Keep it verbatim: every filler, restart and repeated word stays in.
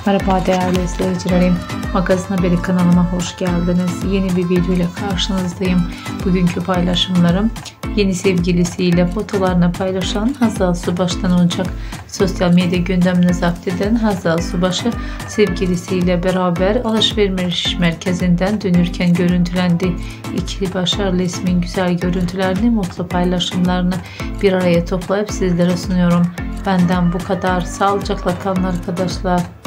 Merhaba değerli izleyicilerim. Magazin Haberi kanalıma hoş geldiniz. Yeni bir video ile karşınızdayım. Bugünkü paylaşımlarım yeni sevgilisiyle fotolarını paylaşan Hazal Subaş'tan olacak. Sosyal medya gündemini zapt eden Hazal Subaşı sevgilisiyle beraber alışveriş merkezinden dönürken görüntülendi. İki başarılı ismin güzel görüntülerini, mutlu paylaşımlarını bir araya toplayıp sizlere sunuyorum. Benden bu kadar. Sağlıcakla kalın arkadaşlar.